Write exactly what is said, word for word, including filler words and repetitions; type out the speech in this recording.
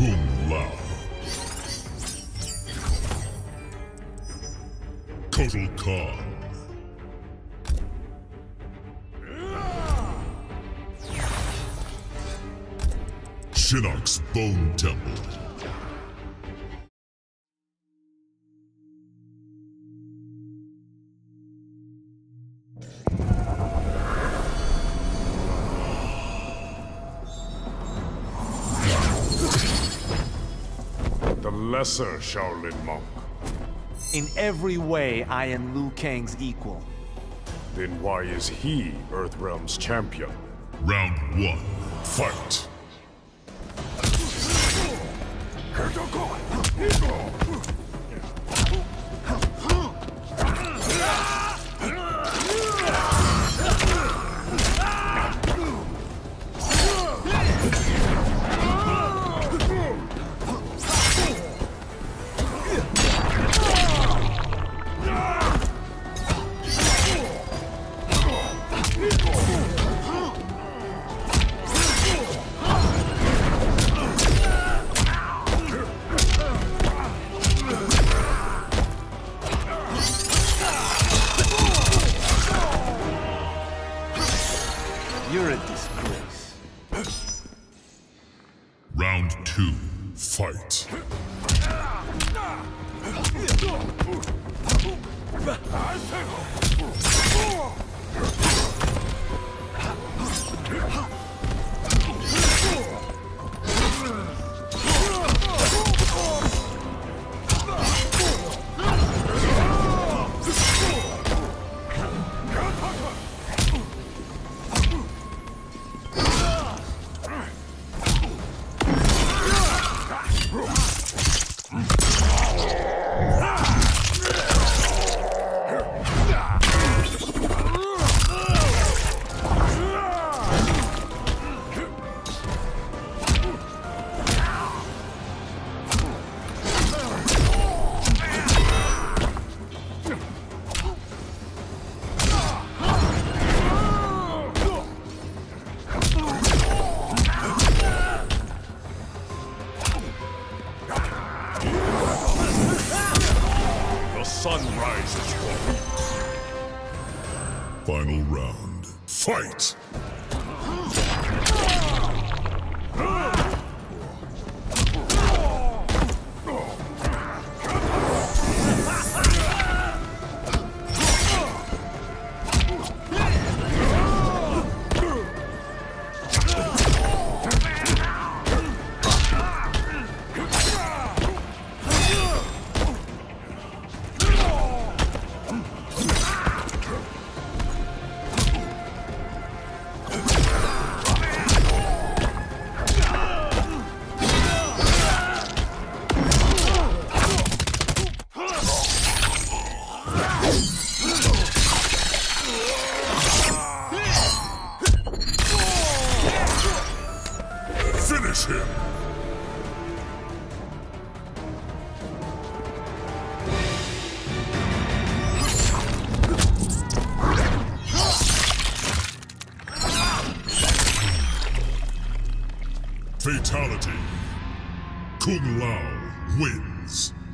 Kung Lao. Kotal Khan. Shinnok's Bone Temple. The lesser Shaolin monk. In every way, I am Liu Kang's equal. Then why is he Earthrealm's champion? Round one, fight! You're a disgrace. Round two, fight. Sun rises for me. Final round. Fight! Finish him! Fatality. Kung Lao wins.